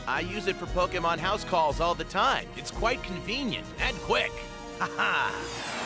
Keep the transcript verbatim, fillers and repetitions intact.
I use it for Pokemon house calls all the time. It's quite convenient and quick. Haha.